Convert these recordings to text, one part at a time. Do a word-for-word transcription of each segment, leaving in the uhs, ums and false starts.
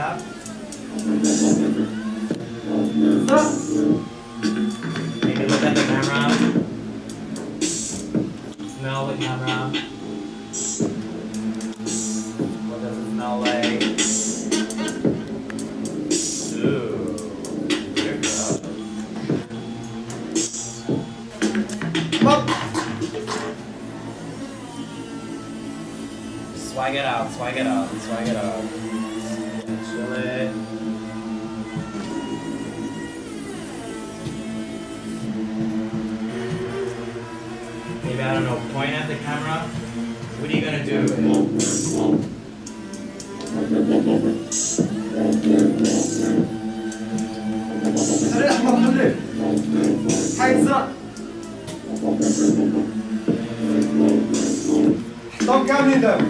up. Stop. Maybe look at the camera. Smell the camera. What does it smell like? Ooh, you're gross. Up. Swag it out, swag it out, swag it out. Chill it. Maybe, I don't know, point at the camera. What are you gonna do? خلي الأحمر خليه. حيزرق. حطهم كاملين دابا.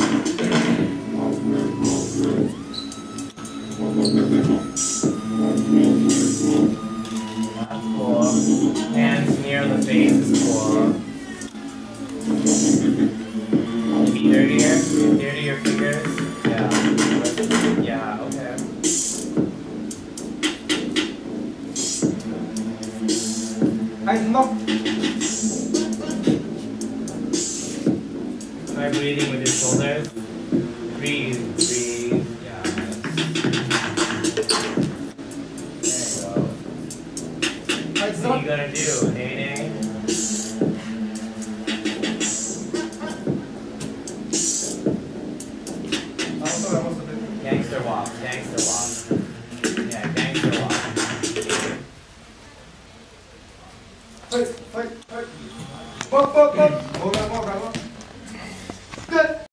That's cool. Hands near the face is cool. Ear to your, ear to your fingers. Yeah. Yeah, okay. Try breathing with your shoulders. Breathe, breathe. Yeah. There you go. What are you gonna do, Nene? Gangster walk, gangster walk. Yeah, gangster walk. Fight, fight, fight. Walk, walk, walk. Walk, walk, walk, walk. Good.